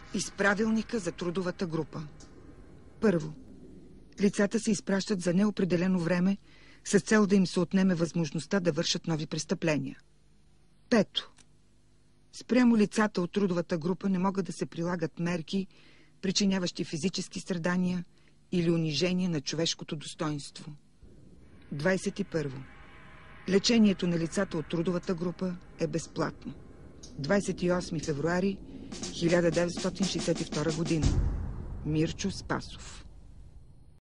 Из правилника за трудовата група. Първо. Лицата се изпращат за неопределено време с цел да им се отнеме възможността да вършат нови престъпления. Пето. Спрямо лицата от трудовата група не могат да се прилагат мерки, причиняващи физически страдания или унижение на човешкото достоинство. 21. Лечението на лицата от трудовата група е безплатно. 28 февруари 1962 година. Мирчо Спасов.